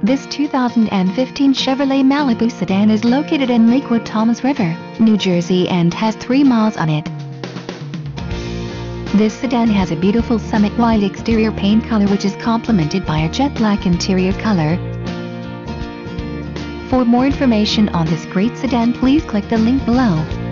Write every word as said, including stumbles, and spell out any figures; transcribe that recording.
This two thousand fifteen Chevrolet Malibu sedan is located in Lakewood, Toms River, New Jersey and has three miles on it. This sedan has a beautiful summit white exterior paint color which is complemented by a jet black interior color. For more information on this great sedan, please click the link below.